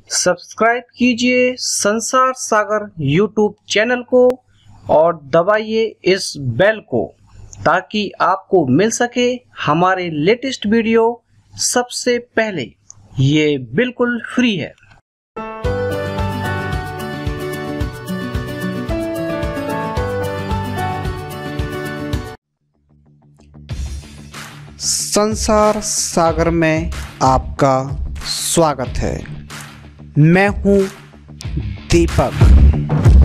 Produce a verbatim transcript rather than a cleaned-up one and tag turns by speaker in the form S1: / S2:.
S1: Subscribe कीजिए संसार सागर YouTube channel को और दबाइए इस बेल को ताकि आपको मिल सके हमारे लेटेस्ट वीडियो सबसे पहले। ये बिल्कुल फ्री है। संसार सागर में आपका स्वागत है। मैं हूं दीपक।